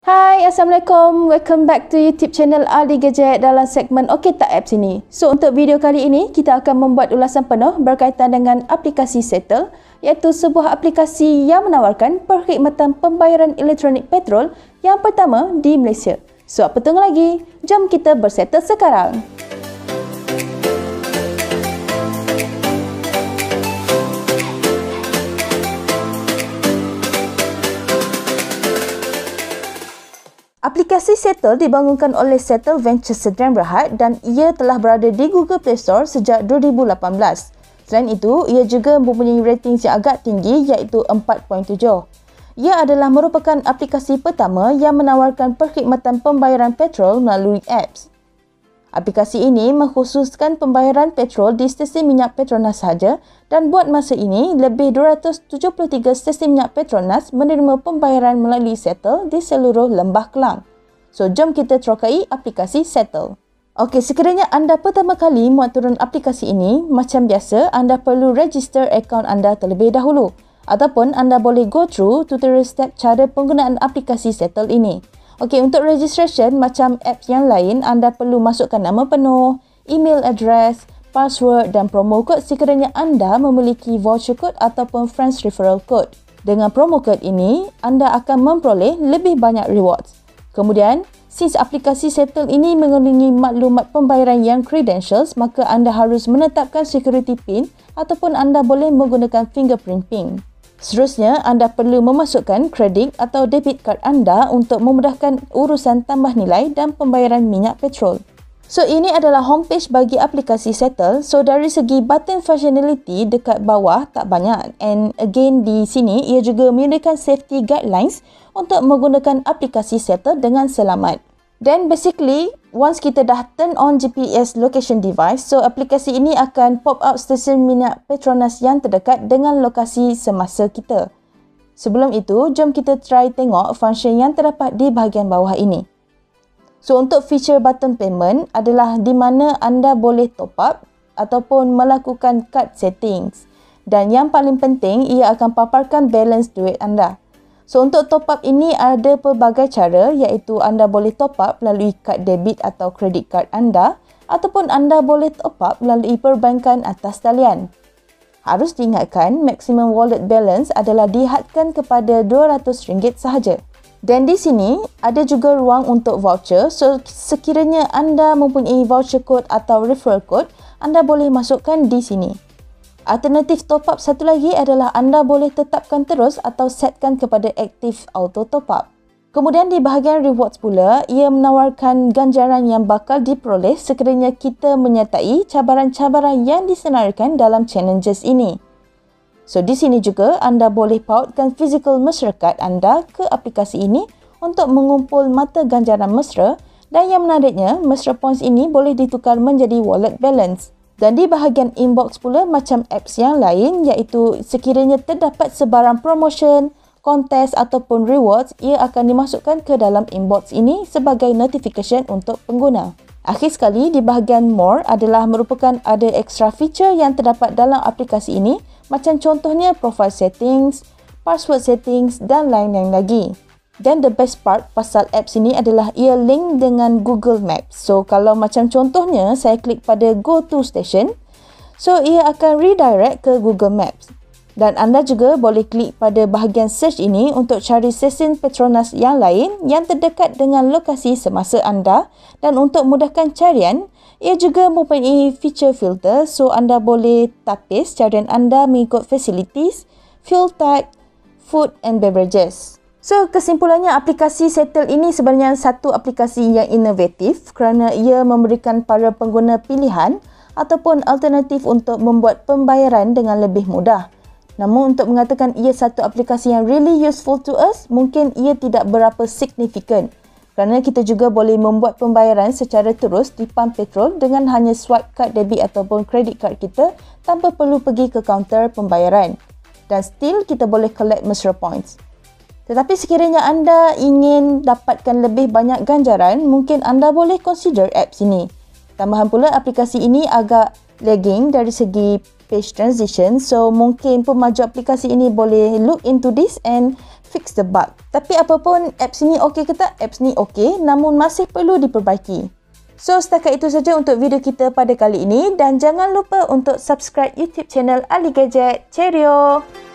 Hai, Assalamualaikum. Welcome back to YouTube channel Ali Gadget dalam segmen Okey Tak Apps ini. So, untuk video kali ini, kita akan membuat ulasan penuh berkaitan dengan aplikasi Settle, iaitu sebuah aplikasi yang menawarkan perkhidmatan pembayaran elektronik petrol yang pertama di Malaysia. So, apa tunggu lagi? Jom kita bersettle sekarang. Aplikasi Settle dibangunkan oleh Settle Ventures Sdn Bhd dan ia telah berada di Google Play Store sejak 2018. Selain itu, ia juga mempunyai rating yang agak tinggi iaitu 4.7. Ia adalah merupakan aplikasi pertama yang menawarkan perkhidmatan pembayaran petrol melalui apps. Aplikasi ini mengkhususkan pembayaran petrol di stesen minyak Petronas sahaja dan buat masa ini lebih 273 stesen minyak Petronas menerima pembayaran melalui Settle di seluruh Lembah Kelang. So, jom kita terokai aplikasi Settle. Okey, sekiranya anda pertama kali muat turun aplikasi ini, macam biasa anda perlu register akaun anda terlebih dahulu ataupun anda boleh go through tutorial step cara penggunaan aplikasi Settle ini. Okey, untuk registration macam apps yang lain, anda perlu masukkan nama penuh, email address, password dan promo code sekiranya anda memiliki voucher code ataupun friends referral code. Dengan promo code ini, anda akan memperoleh lebih banyak rewards. Kemudian, since aplikasi Settle ini mengandungi maklumat pembayaran yang credentials, maka anda harus menetapkan security pin ataupun anda boleh menggunakan fingerprint pin. Seterusnya, anda perlu memasukkan kredit atau debit card anda untuk memudahkan urusan tambah nilai dan pembayaran minyak petrol. So, ini adalah homepage bagi aplikasi Settle. So, dari segi button functionality dekat bawah tak banyak. And again, di sini ia juga menyediakan safety guidelines untuk menggunakan aplikasi Settle dengan selamat. Dan basically, once kita dah turn on GPS location device, so aplikasi ini akan pop up stesen minyak Petronas yang terdekat dengan lokasi semasa kita. Sebelum itu, jom kita try tengok function yang terdapat di bahagian bawah ini. So, untuk feature button payment adalah di mana anda boleh top up ataupun melakukan card settings. Dan yang paling penting, ia akan paparkan balance duit anda. So, untuk top up ini ada pelbagai cara iaitu anda boleh top up melalui kad debit atau kredit card anda ataupun anda boleh top up melalui perbankan atas talian. Harus diingatkan, maximum wallet balance adalah dihadkan kepada RM200 sahaja. Dan di sini ada juga ruang untuk voucher. So, sekiranya anda mempunyai voucher code atau referral code, anda boleh masukkan di sini. Alternatif top up satu lagi adalah anda boleh tetapkan terus atau setkan kepada aktif auto top up. Kemudian di bahagian rewards pula, ia menawarkan ganjaran yang bakal diperoleh sekiranya kita menyertai cabaran-cabaran yang disenaraikan dalam challenges ini. So, di sini juga anda boleh pautkan fizikal masyarakat anda ke aplikasi ini untuk mengumpul mata ganjaran mesra dan yang menariknya, mesra points ini boleh ditukar menjadi wallet balance. Dan di bahagian inbox pula macam apps yang lain iaitu sekiranya terdapat sebarang promotion, kontes ataupun rewards, ia akan dimasukkan ke dalam inbox ini sebagai notification untuk pengguna. Akhir sekali, di bahagian more adalah merupakan ada extra feature yang terdapat dalam aplikasi ini macam contohnya profile settings, password settings dan lain-lain lagi. Dan the best part pasal apps ini adalah ia link dengan Google Maps. So, kalau macam contohnya saya klik pada Go to Station, so ia akan redirect ke Google Maps. Dan anda juga boleh klik pada bahagian search ini untuk cari stesen Petronas yang lain yang terdekat dengan lokasi semasa anda. Dan untuk mudahkan carian, ia juga mempunyai feature filter, so anda boleh tapis carian anda mengikut facilities, fuel type, food and beverages. So, kesimpulannya aplikasi Settle ini sebenarnya satu aplikasi yang inovatif kerana ia memberikan para pengguna pilihan ataupun alternatif untuk membuat pembayaran dengan lebih mudah. Namun, untuk mengatakan ia satu aplikasi yang really useful to us, mungkin ia tidak berapa signifikan. Kerana kita juga boleh membuat pembayaran secara terus di pump petrol dengan hanya swipe kad debit ataupun kredit card kita tanpa perlu pergi ke kaunter pembayaran. Dan still kita boleh collect mesra points. Tetapi sekiranya anda ingin dapatkan lebih banyak ganjaran, mungkin anda boleh consider apps ini. Tambahan pula, aplikasi ini agak lagging dari segi page transition. So, mungkin pemajuk aplikasi ini boleh look into this and fix the bug. Tapi apapun, apps ni okey ke tak? Apps ni okey, namun masih perlu diperbaiki. So, setakat itu saja untuk video kita pada kali ini dan jangan lupa untuk subscribe YouTube channel Ali Gadget. Cheerio!